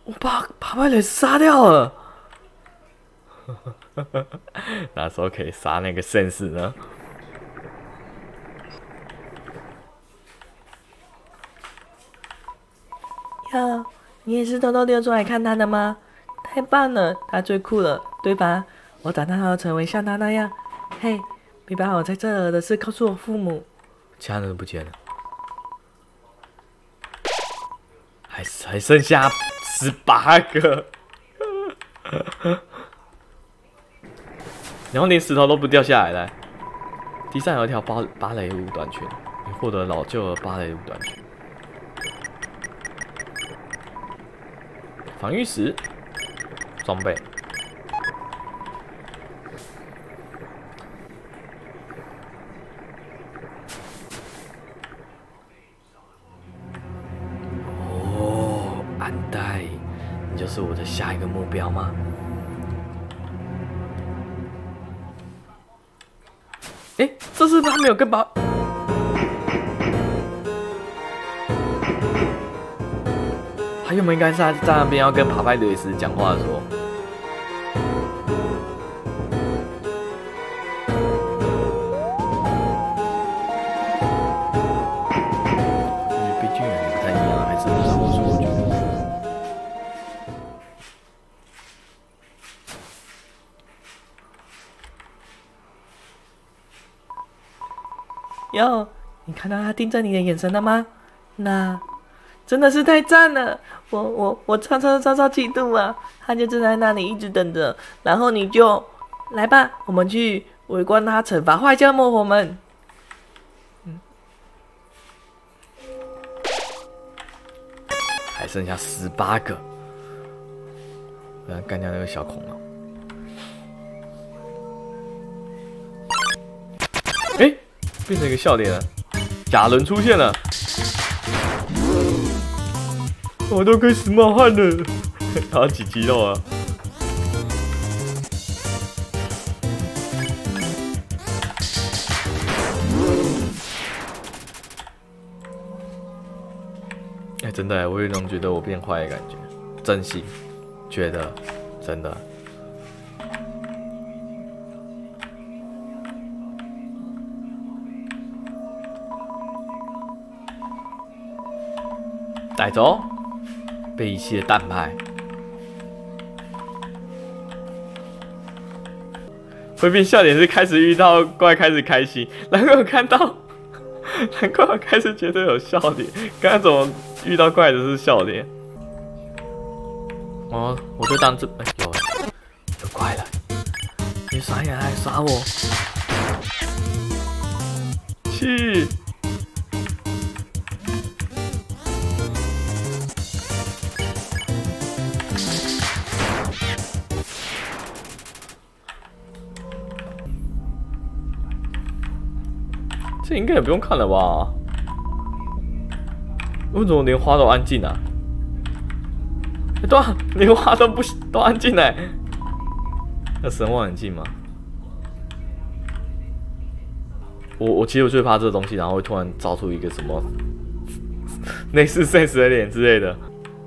我把爬派雷杀掉了。哪时候可以杀那个绅士呢？ 哟，你也是偷偷溜出来看他的吗？太棒了，他最酷了，对吧？我长大后要成为像他那样。嘿，别把我在这儿的事告诉我父母。 其他人都不见了，还剩下18个，然后连石头都不掉下来了。地上有一条芭蕾舞短裙，你获得老旧的芭蕾舞短裙。防御石装备。哦，安代，你就是我的下一个目标吗？哎，这是他没有跟他原本应该是在那边要跟爬派雷斯讲话的时候。毕竟人不太一样，还是让我说我觉得。 哟，你看到他盯着你的眼神了吗？那真的是太赞了！我超嫉妒啊！他就站在那里一直等着，然后你就来吧，我们去围观他惩罚坏家魔火们。 还剩下18个，我要干掉那个小恐龙。哎，变成一个笑脸了，亚伦出现了。我都开始冒汗了，他挤肌肉啊！哎，真的，我有一种觉得我变坏的感觉，真心觉得，真的。带走。被遗弃的蛋派，会变笑点是开始遇到怪开始开心，难怪我看到，难怪我开始觉得有笑点。刚刚怎么遇到怪的是笑点？哦，我就当这有怪了，你傻眼还杀我，去！这应该也不用看了吧？为什么连花都安静啊？对啊，连花都安静哎。那神望很近吗？我其实我最怕这个东西，然后会突然造出一个什么类似现实的脸之类的。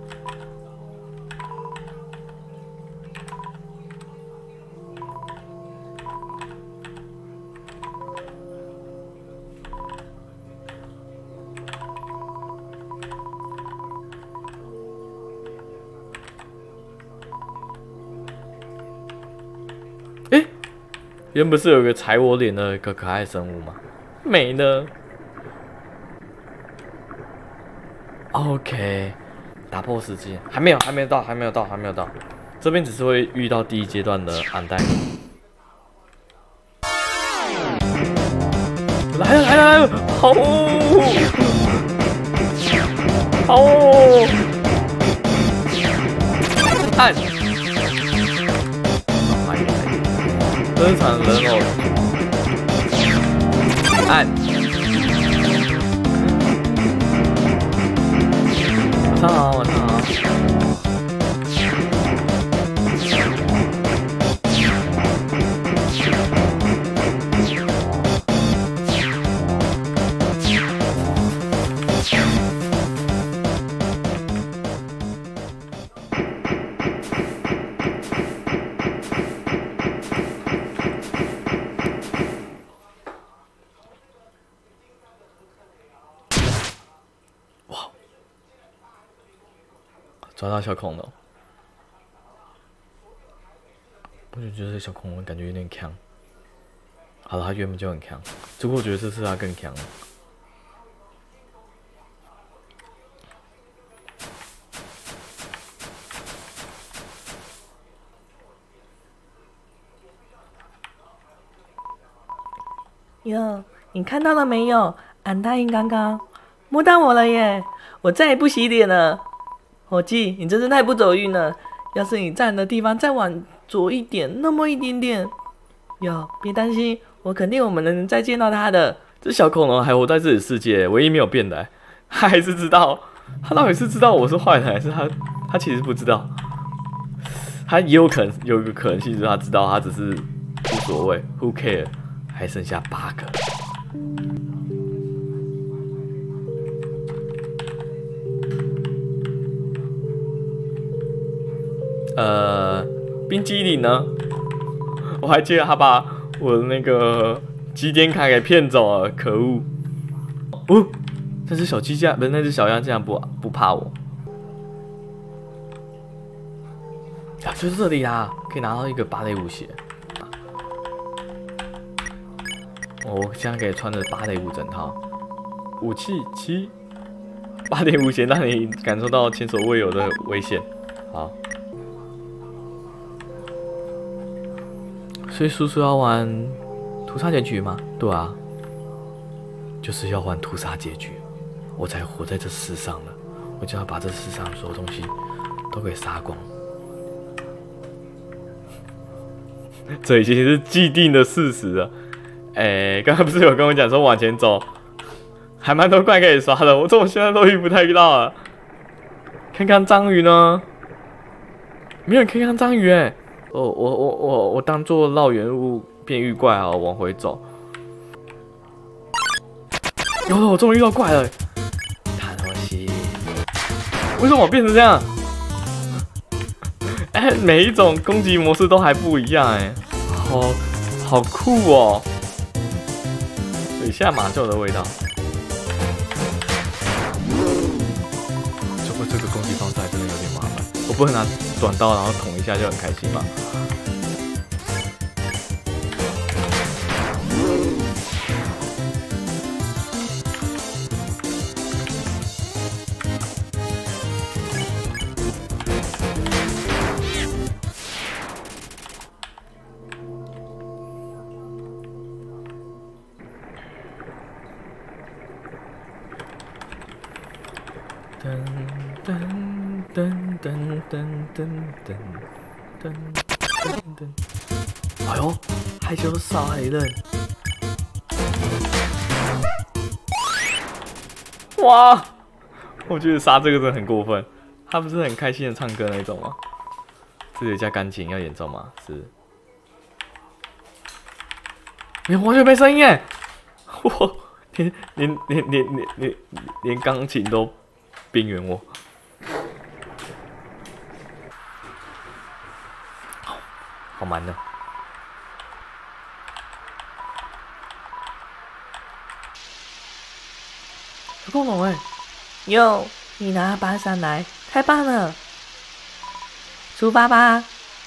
原本是有一个踩我脸的一个可爱生物吗？没呢。OK， 打破时间还没有到。这边只是会遇到第一阶段的暗带。来了！好，按。生产人偶，按，晚上好。 抓到小恐龙，我就觉得小恐龙感觉有点强。好了，他原本就很强，只不过我觉得这次他更强了。 哟，你看到了没有？俺答应刚刚摸到我了耶！我再也不洗脸了。伙计，你真是太不走运了。要是你站的地方再往左一点，那么一点点。哟，别担心，我肯定我们能再见到他的。 这小恐龙还活在自己的世界，唯一没有变的，他还是知道，他到底是知道我是坏人，还是他其实不知道？他也有可能有一个可能性就是他知道，他只是无所谓 ，Who care？ 还剩下8个。冰激凌呢？我还记得他把我的那个集点卡给骗走了，可恶！哦，那只小鸡竟然不是那只小羊，竟然不怕我。啊，就是这里啦，可以拿到一个芭蕾舞鞋。我现在可以穿着芭蕾舞整套，武器7，芭蕾舞鞋让你感受到前所未有的危险。好，所以叔叔要玩屠杀结局吗？对啊，就是要玩屠杀结局，我才活在这世上了。我就要把这世上所有东西都给杀光。这已经是既定的事实了。刚才不是有跟我讲说往前走，还蛮多怪可以刷的，我怎么现在都遇不太到啊？看看章鱼呢？没有人看看章鱼我当做绕远路变遇怪啊，往回走。有了，我终于遇到怪了！他东西，为什么我变成这样？每一种攻击模式都还不一样好酷哦！水下马厩的味道。不过这个攻击方式还真的有点麻烦，我不能拿短刀然后捅一下就很开心吗？噔噔噔噔噔噔噔噔噔！哎呦，害羞少黑人！哇，我觉得杀这个真的很过分。他不是很开心的唱歌那种吗？这里加钢琴要演奏吗？是。完全没声音耶！哇，连钢琴都边缘我。好蛮的。小恐龙哟，你拿把伞来，太棒了！出发吧！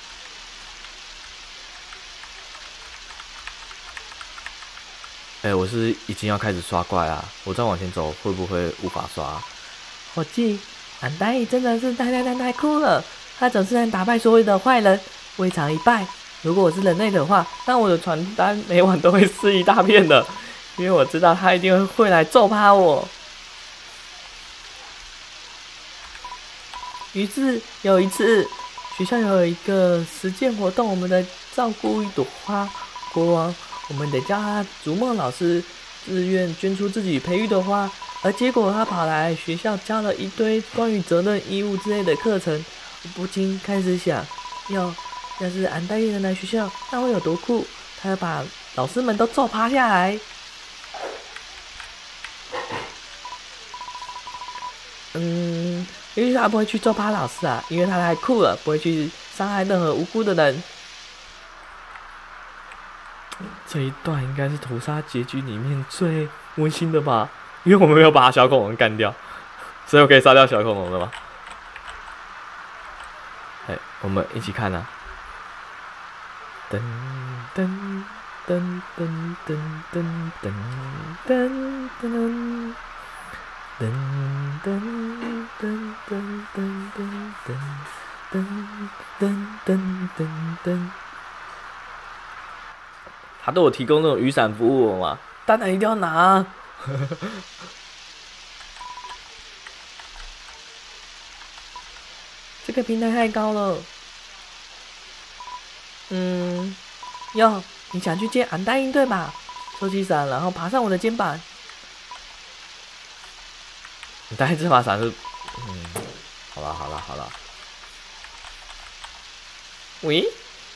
我是已经要开始刷怪啦，我再往前走会不会无法刷？ 伙计，俺大爷真的是太酷了，他总是能打败所有的坏人，未尝一败。如果我是人类的话，那我的传单每晚都会撕一大片的，因为我知道他一定会来揍趴我。于是有一次，学校有一个实践活动，我们在照顾一朵花国王，我们得叫他逐梦老师自愿捐出自己培育的花，而结果他跑来学校教了一堆关于责任义务之类的课程，我不禁开始想，要是俺大爷能来学校，那会有多酷？他要把老师们都揍趴下来。也许他不会去揍趴老师啊，因为他太酷了，不会去伤害任何无辜的人。 这一段应该是屠杀结局里面最温馨的吧？因为我们没有把小恐龙干掉，所以我可以杀掉小恐龙了吗？ 哎，我们一起看啊！噔噔噔噔噔噔噔噔噔噔噔噔噔噔噔噔。他对我提供那种雨伞服务嘛， 当然一定要拿。这个平台太高了。哟，你想去接俺答应对吧？收起伞，然后爬上我的肩膀。 你带这把伞是，好了。喂，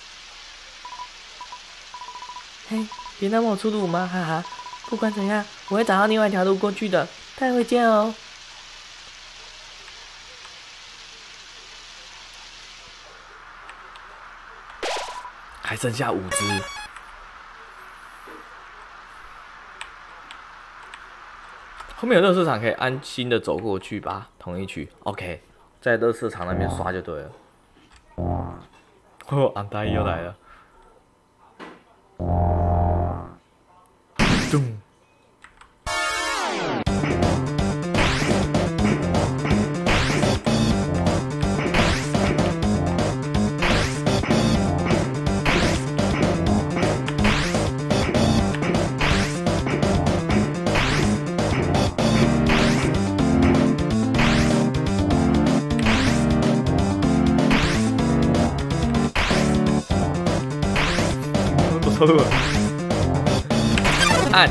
嘿，别让我出路吗？哈哈，不管怎样，我会找到另外一条路过去的。待会见哦。 还剩下5只。后面有垃圾场可以安心的走过去吧，同一区 ，OK， 在垃圾场那边刷就对了。哦，安大姨又来了。咚。按。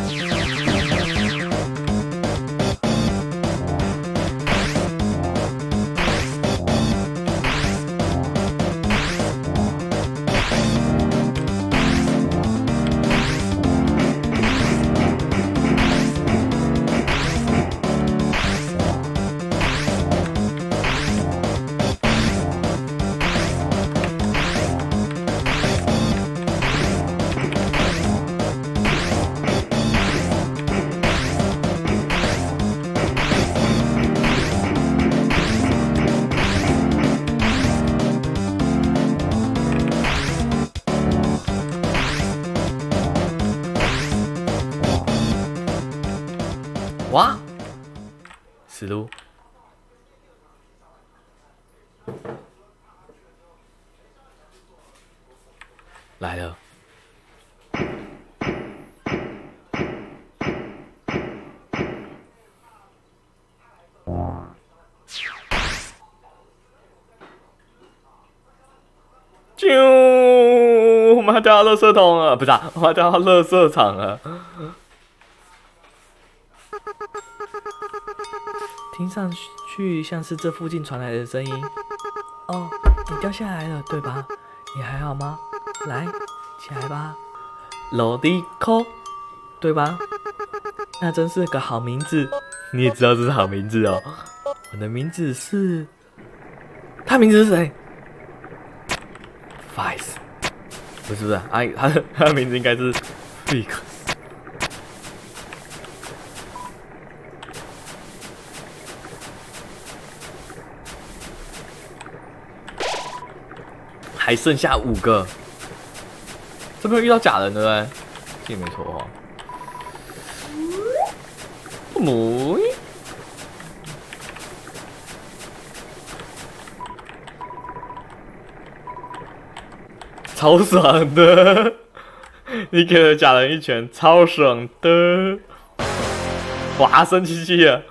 哇，死路来了。啾！我们要掉到垃圾桶了，不是、啊，我们要掉到垃圾场了。 听上去像是这附近传来的声音。哦，你掉下来了，对吧？你还好吗？来，起来吧。罗迪科，对吧？那真是个好名字。 你也知道这是好名字哦。 我的名字是……他名字是谁 ？Vice， 不是啊，他的名字应该是 Fix。还剩下5个，这边遇到假人了呗？这没错哦。母，超爽的！你给了假人一拳，超爽的！哇，生气了！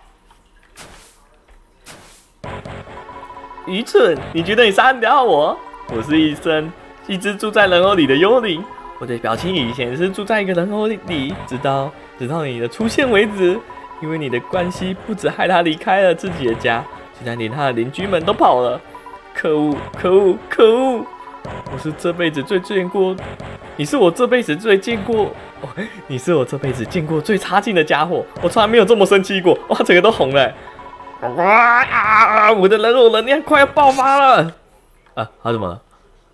愚蠢！你觉得你杀得了我？我是一只住在人偶里的幽灵。我的表情以前是住在一个人偶里，直到你的出现为止。因为你的关系，不止害他离开了自己的家，竟然连他的邻居们都跑了。可恶！可恶！可恶！我是这辈子见过，你是我这辈子见过最差劲的家伙。我从来没有这么生气过，哇，整个都红了。哇！我的人偶能量快要爆发了！啊，他怎么了？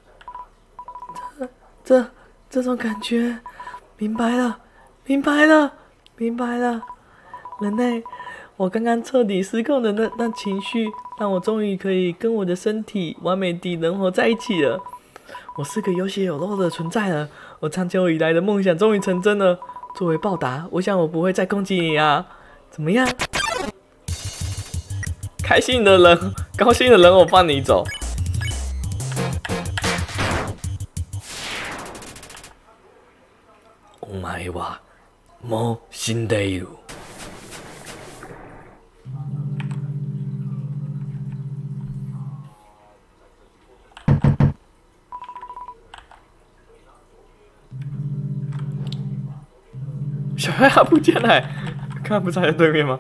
这种感觉，明白了。人类， 我刚刚彻底失控的那情绪，让我终于可以跟我的身体完美地能活在一起了。我是个有血有肉的存在了，我长久以来的梦想终于成真了。作为报答，我想我不会再攻击你啊，怎么样？开心的人，高兴的人，我放你走。お前はもう死んでいる。小黑他不见了，刚刚不是还在对面吗？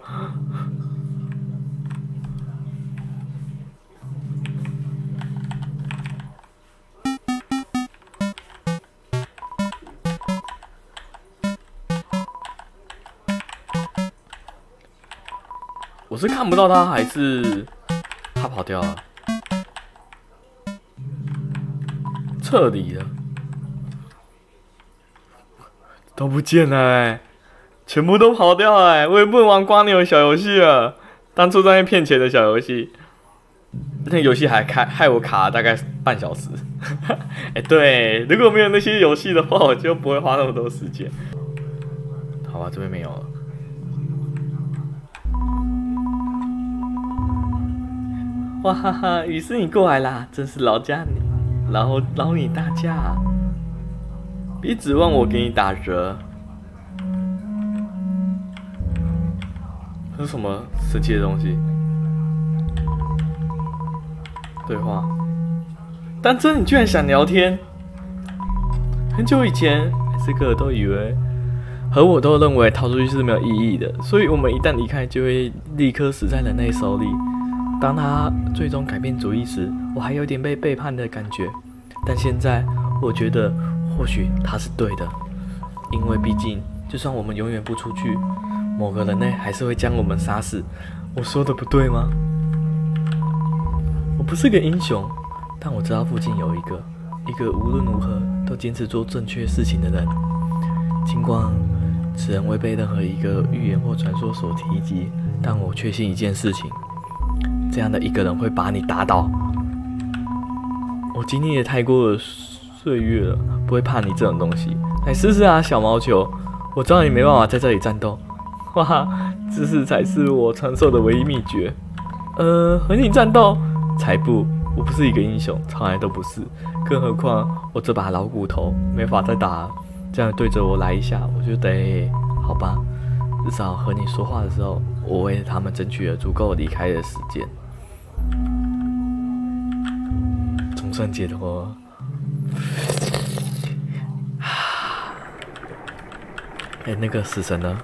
我是看不到他，还是他跑掉了？撤离了，都不见了哎，全部都跑掉了哎！我也不能玩瓜牛小游戏了，当初在那骗钱的小游戏，那个游戏还害我卡了大概半小时。哎，对，如果没有那些游戏的话，我就不会花那么多时间。好吧，这边没有了。哇哈哈，雨是你过来啦，真是劳你大驾，别指望我给你打折。这是什么神奇的东西？对话。丹真，你居然想聊天？很久以前，这个都以为和我都认为逃出去是没有意义的，所以我们一旦离开，就会立刻死在人类手里。当他最终改变主意时，我还有点被背叛的感觉。但现在，我觉得或许他是对的，因为毕竟，就算我们永远不出去，某个人类还是会将我们杀死。我说的不对吗？我不是个英雄，但我知道附近有一个无论如何都坚持做正确事情的人。尽管此人未被任何一个预言或传说所提及，但我确信一件事情。这样的一个人会把你打倒。我经历了太过的岁月了，不会怕你这种东西。来试试啊，小毛球！我知道你没办法在这里战斗，哇，知识才是我传授的唯一秘诀。和你战斗？才不！我不是一个英雄，从来都不是。更何况我这把老骨头没法再打了。这样对着我来一下，我就得好吧。至少和你说话的时候，我为他们争取了足够离开的时间。总算解脱了。哎，那个死神呢？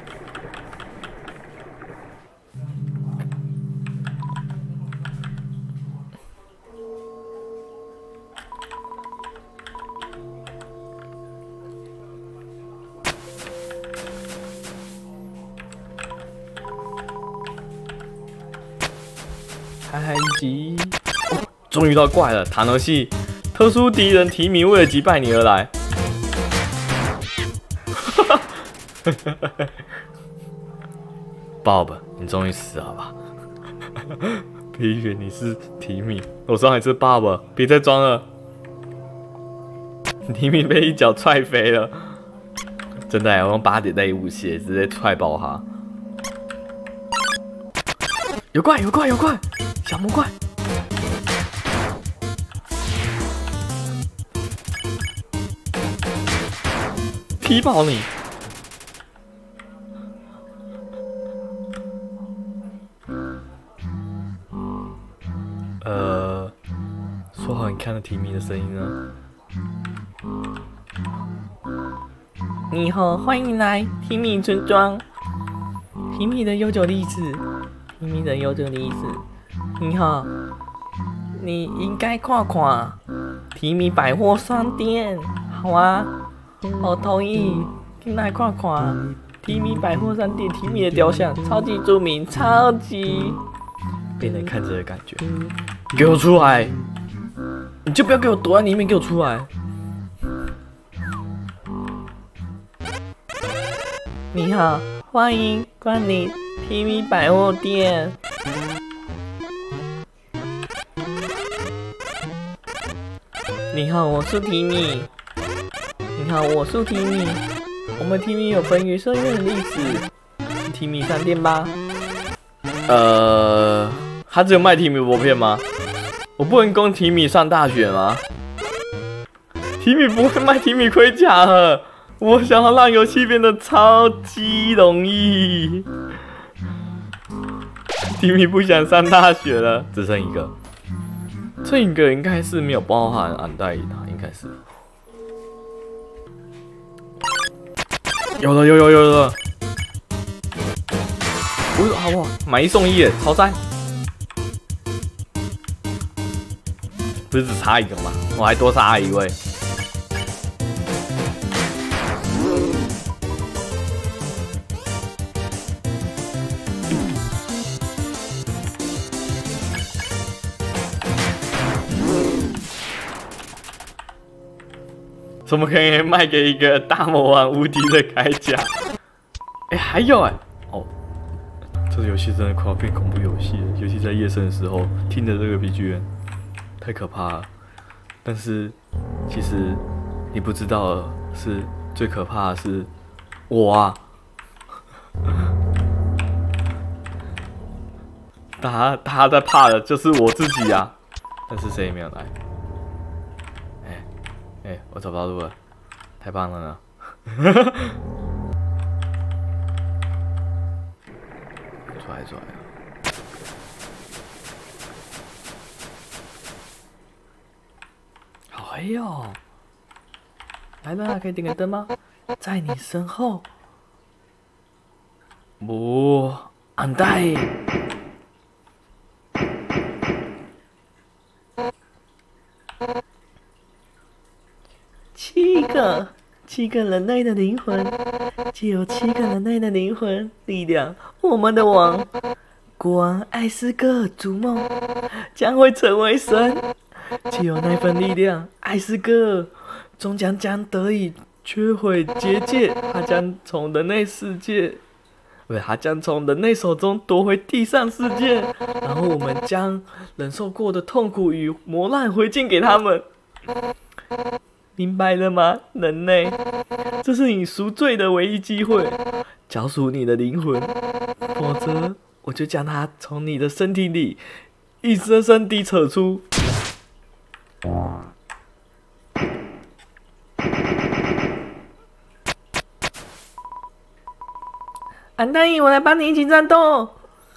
开机！哦，终于到怪了，塔诺系，特殊敌人提米为了击败你而来。Bob， 你终于死了吧？别以为你是提米，我说你是 Bob， 别再装了。提米被一脚踹飞了，真的，我用8点类武器直接踹爆他。有怪！小魔怪！踢爆你！说好你看了提米的声音呢？你好，欢迎来提米村庄。提米的悠久历史。你好，你应该看看提米百货商店，好啊，我同意，进来看看提米百货商店，提米的雕像超级著名，超级被人看着的感觉。给我出来！你就不要给我躲在里面，给我出来！你好，欢迎光临提米百货店。你好，我是提米。你好，我是提米。我们提米有本于社院的历史。提米商店吧。 他只有卖提米薄片吗？我不能供提米上大学吗？提米不会卖提米盔甲了。我想要让游戏变得超级容易。提米不想上大学了，只剩一个。这一个应该是没有包含安代的，应该是。有了。好不好？买1送1耶，超赞！不是只差一个吗？我还多杀了一位。怎么可以卖给一个大魔王无敌的铠甲？还有哦，这个游戏真的快要变恐怖游戏了，尤其在夜深的时候，听着这个 BGM， 太可怕了。但是其实你不知道的是，最可怕的是我啊！他在怕的就是我自己啊！但是谁也没有来。我找不到路了，太棒了呢！出来！好黑哦！来吧，可以点个灯吗？在你身后。安代。7个人类的灵魂，借由7个人类的灵魂力量，我们的王国王艾斯哥逐梦将会成为神。借由那份力量，艾斯哥终将得以摧毁结界，他将从人类手中夺回地上世界，然后我们将忍受过的痛苦与磨难回敬给他们。明白了吗，人类？这是你赎罪的唯一机会，交出你的灵魂，否则我就将它从你的身体里一生生地扯出。安大义，我来帮你一起战斗。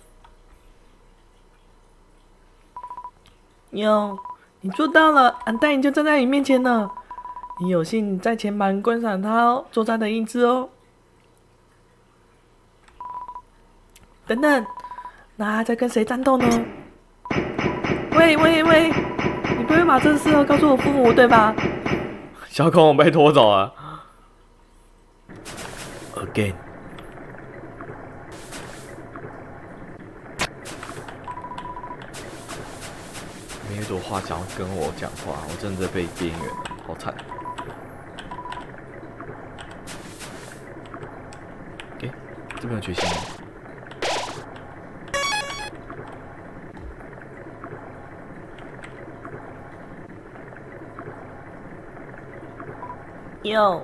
你做到了，安大义就站在你面前了。你有幸在前排观赏他作战的印字哦。等等，那他在跟谁战斗呢？喂，你不会把这事告诉我父母对吧？小孔被拖走了。Again。没有一朵话想要跟我讲话，我真的被边缘了，好惨。这边有决心吗？有。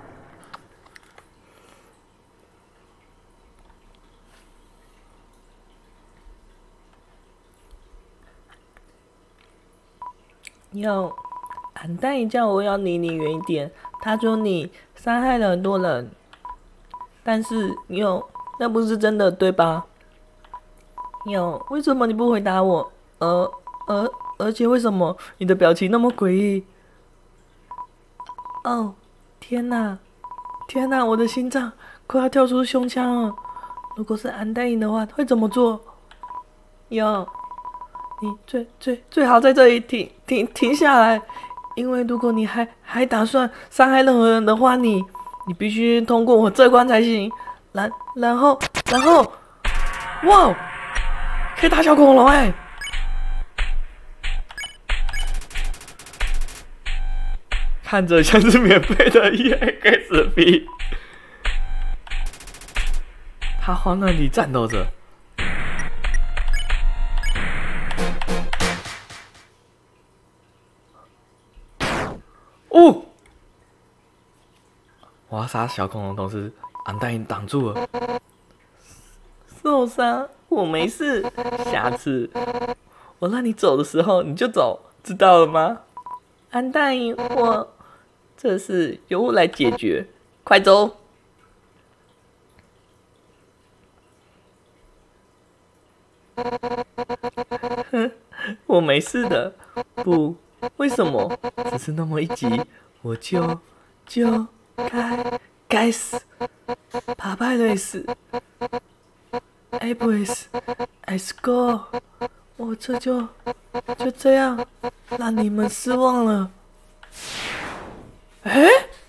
安大义叫我要离你远一点，他说你伤害了很多人。但是那不是真的，对吧？为什么你不回答我？而且为什么你的表情那么诡异？哦，天哪，我的心脏快要跳出胸腔了。如果是安大义的话，会怎么做？你最好在这里停下来，因为如果你还打算伤害任何人的话，你必须通过我这关才行。然后，哇，可以打小恐龙看着像是免费的 EXP。 他慌乱地战斗着。哦！我要杀小恐龙，同时安大银挡住了。 受伤，我没事。下次我让你走的时候你就走，知道了吗？安大银，这事由我来解决，快走！我没事的。不，为什么？只是那么一集，我就该死，爬派对死。哎，不好意思，哎，go，我就这样让你们失望了。哎，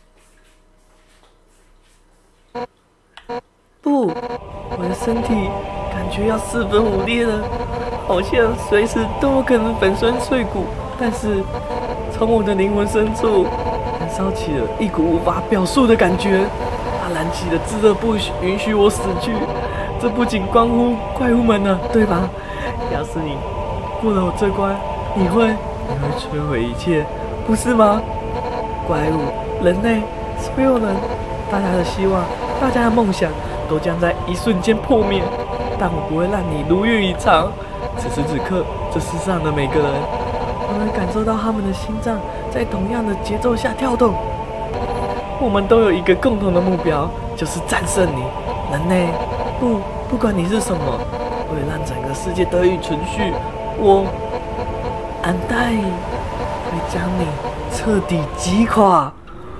不，我的身体感觉要四分五裂了，好像随时都有可能粉身碎骨。但是从我的灵魂深处燃烧起了一股无法表述的感觉，它燃起的炙热不允许我死去。这不仅关乎怪物们呢，对吧？要是你过了我这关，你会摧毁一切，不是吗？怪物、人类、所有人，大家的希望、大家的梦想，都将在一瞬间破灭。但我不会让你如愿以偿。此时此刻，这世上的每个人，我能感受到他们的心脏在同样的节奏下跳动。我们都有一个共同的目标，就是战胜你，人类。不管你是什么，为了让整个世界得以存续，我安代会将你彻底击垮。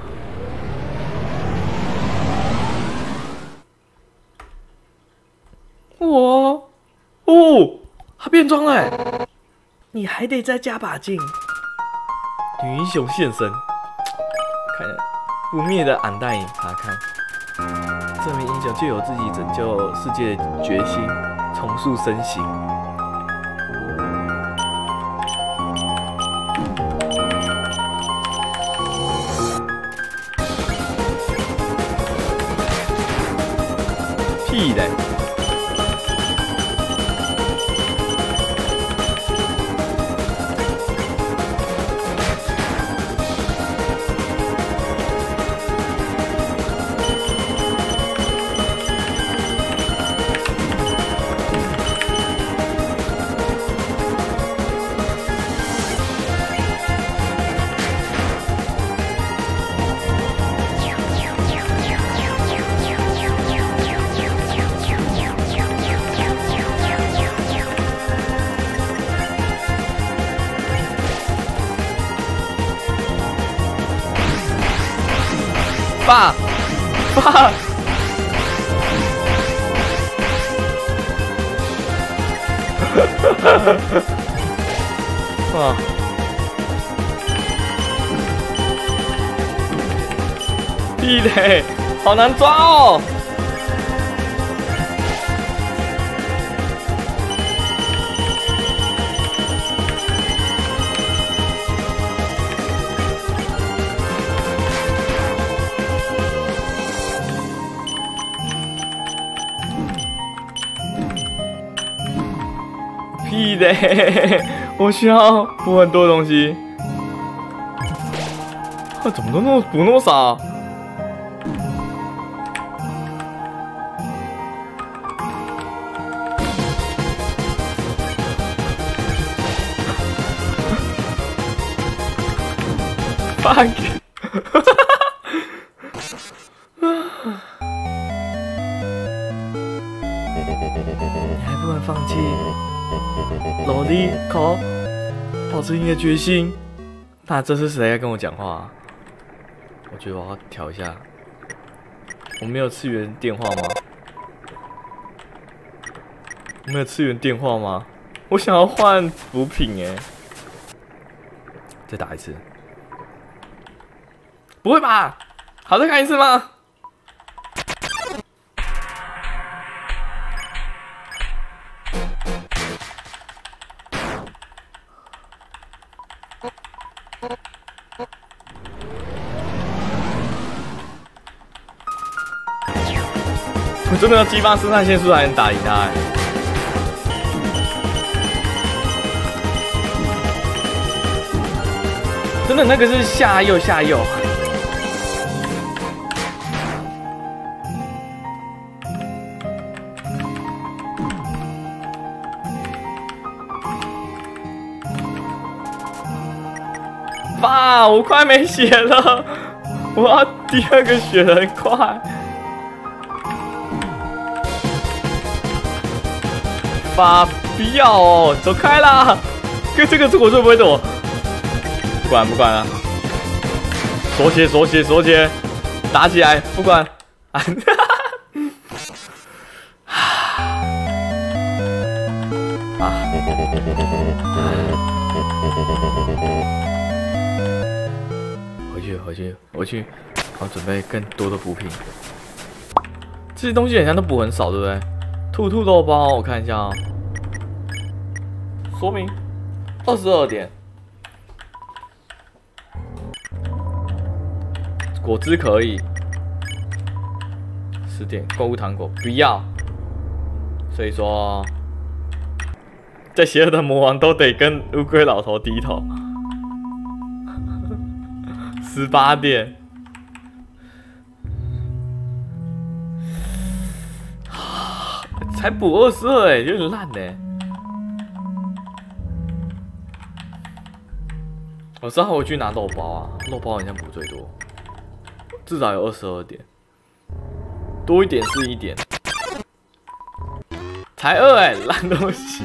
他变装了欸，你还得再加把劲。女英雄现身，看不灭的俺带你查看。这名英雄就有自己拯救世界的决心，重塑身形。屁嘞！爸！哇！屁嘞，好难抓哦！屁嘞！我需要补很多东西。怎么都补那么少？fuck！ 你还不能放弃，努力考，保持你的决心。那这是谁在跟我讲话啊？我觉得我要调一下。我没有次元电话吗？我没有次元电话吗？我想要换补品哎。再打一次。不会吧？好，再看一次吗？ 真的要激发肾上腺素才能打赢他。真的那个是下右。爸，我快没血了，我要第2个血人，快！爸，不要哦，走开啦！这个我会不会躲？不管了，锁血，打起来，不管。回去，我准备更多的补品。这些东西好像都补很少，对不对？兔肉包，我看一下哦。说明22点。果汁可以。10点，购物糖果不要。所以说，在邪恶的魔王都得跟乌龟老头低头。18点，才补22哎，有点烂哎。我知道我去拿肉包啊，肉包好像补最多，至少有22点，多一点是1点，才2哎，烂东西。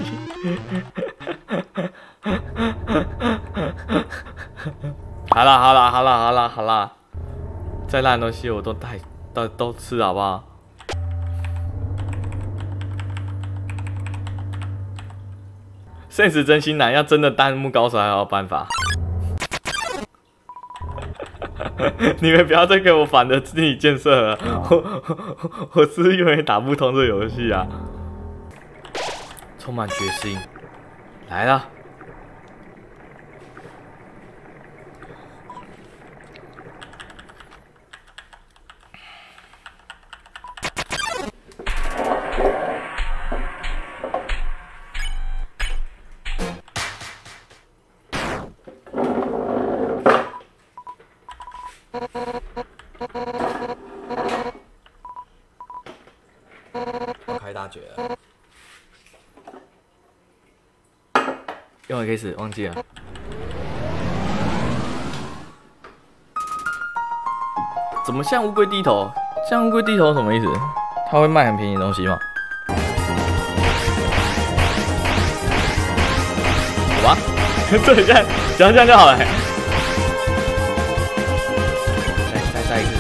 好啦，再烂的东西我都吃好不好？现实真心难，要真的弹幕高手还有办法。你们不要再给我反的自己建设了，我是因为打不通这游戏啊。充满决心，来了。开大绝了，用 X 忘记了。怎么向乌龟低头？向乌龟低头什么意思？他会卖很便宜的东西吗？有吗？对，这样讲这样就好了。再一次，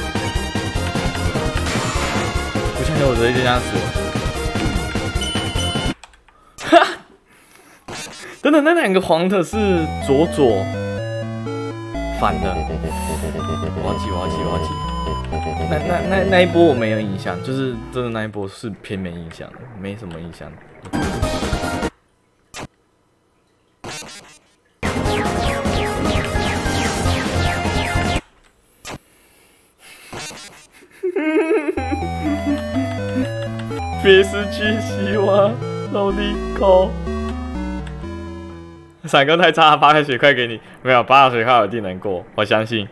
不相信我直接就这样死了。哈！等等，那2个黄的是左反的。我要记。那一波我没有印象，就是真的那一波是偏没印象的，没什么印象。别失去希望，努力扣。闪光太差，8个血块给你，没有8个血块我一定能过，我相信。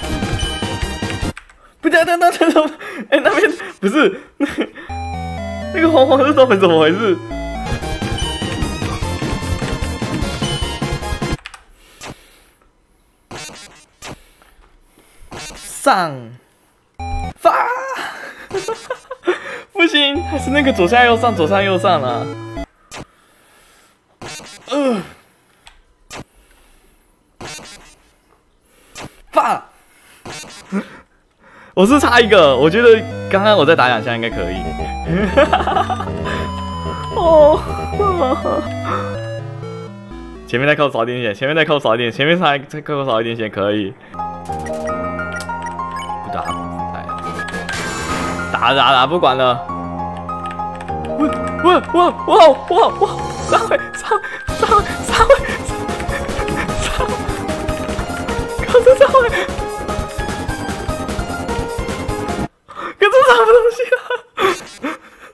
不对，那边不是那个黄的豆粉怎么回事？上发。不行，还是那个左下右上啊。发。我是差一个，我觉得刚刚我再打2下应该可以。哦，前面再扣少一点血，前面再扣少一点，前面再扣少一点血可以。不打，打，不管了。哇！上位！搞这上位！搞这什么东西啊？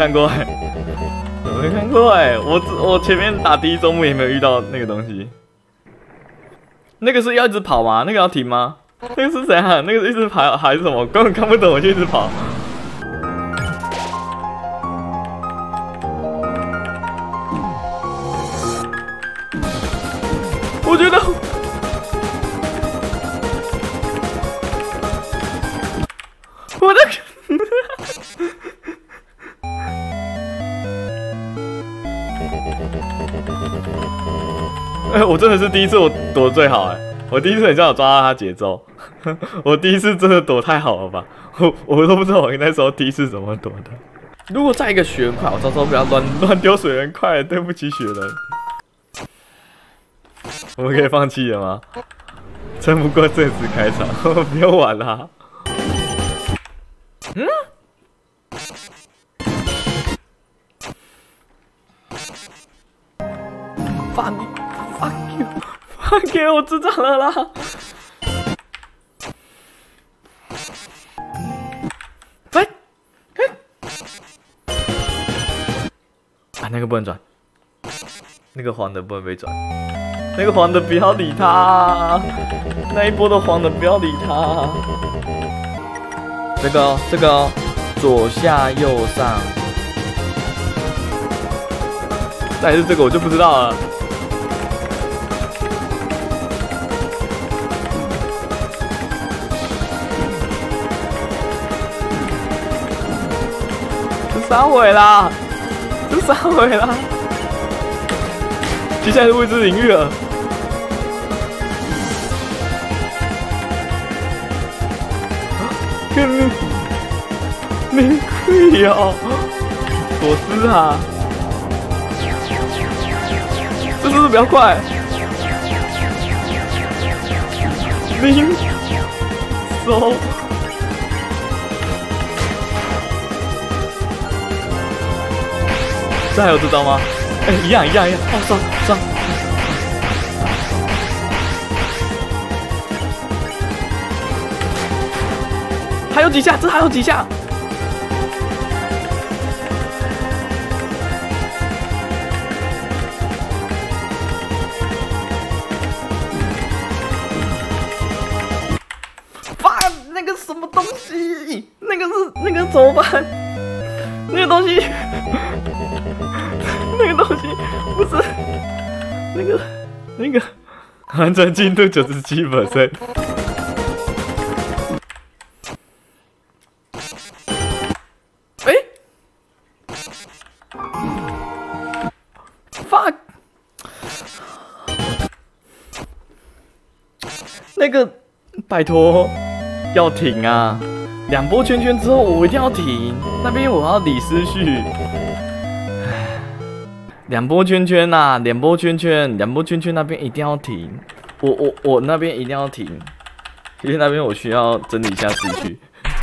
看过哎，我没看过哎，我前面打第一周目也没有遇到那个东西。那个是要一直跑吗？那个要停吗？那个是怎样？那个是一直跑还是什么？根本看不懂，我就一直跑。我觉得。我的，我真的是第一次我躲最好哎，我第一次很像有抓到他节奏，我第一次真的躲太好了吧，我都不知道我那时候第一次怎么躲的。如果再一个雪人块，我到时候不要乱丢水人块，对不起雪人。我们可以放弃了吗？撑不过这次开场，不用玩啦。嗯？fuck you， 我智障了啦！喂，啊，那个不能转，那个黄的不能被转，那个黄的不要理他，那一波的黄的不要理他。这个左下右上，再来是这个我就不知道了。这3尾啦，这3尾啦，接下来是未知领域了。你可以哦，索斯啊，这是不是比较快？零手，这还有这招吗？哎，一样，哦，上。还有几下？这还有几下？爸，那个什么东西？那个怎么办？那个东西，那个东西不是那个完成进度97%。fuck， 那个拜托要停啊！2波圈圈之后我一定要停，那边我要理思绪。2波圈圈呐，2波圈圈那边一定要停，我那边一定要停，因为那边我需要整理一下思绪。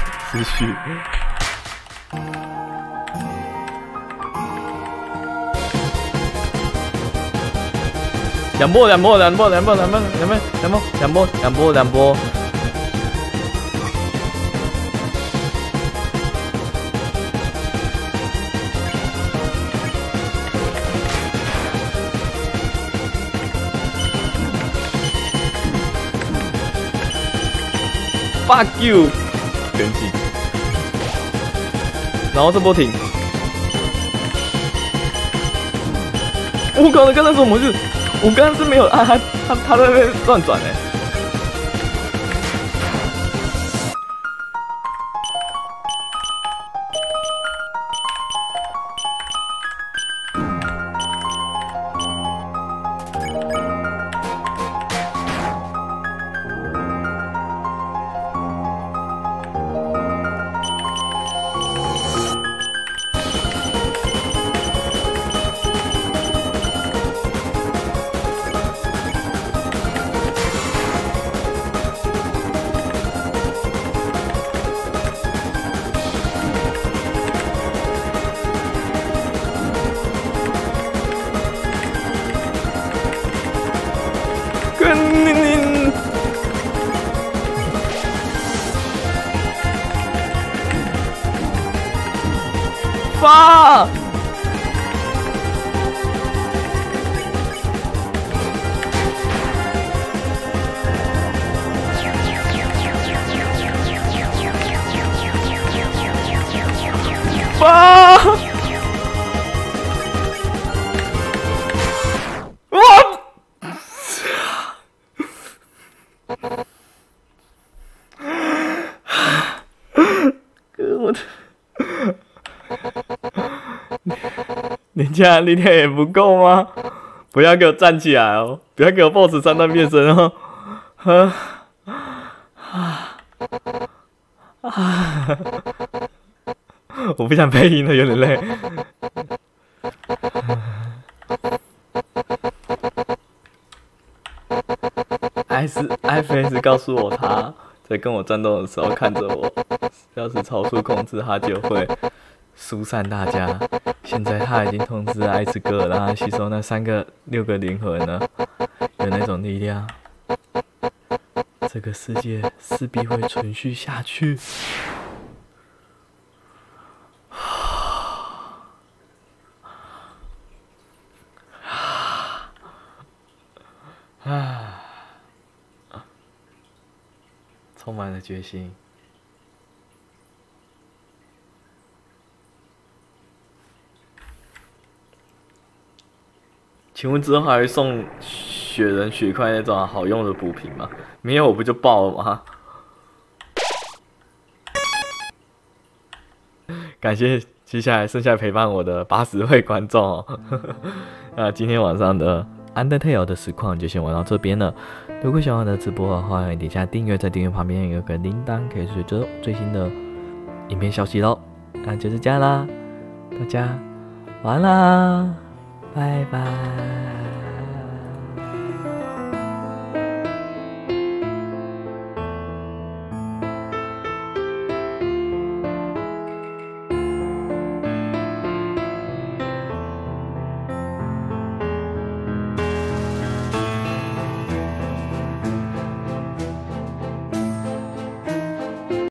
两波。fuck you， 全击，然后这波停。我搞的刚才是什么事？我刚刚是没有按他在那边乱转哎。 这样力量也不够吗？不要给我站起来哦！不要给我 BOSS 3段变身哦！我不想配音了，有点累。FS 告诉我他在跟我战斗的时候看着我，要是超速控制，他就会疏散大家。现在他已经通知艾斯哥，让他吸收那6个灵魂了，有那种力量，这个世界势必会存续下去。充满了决心。请问之后还会送雪人血块那种好用的补品吗？没有我不就爆了吗？感谢接下来剩下陪伴我的80位观众哦。那今天晚上的 Undertale 的实况就先玩到这边了。如果喜欢我的直播的话，欢迎点下订阅，在订阅旁边有个铃铛，可以随着最新的影片消息咯。那就是这样啦，大家晚安啦，拜拜。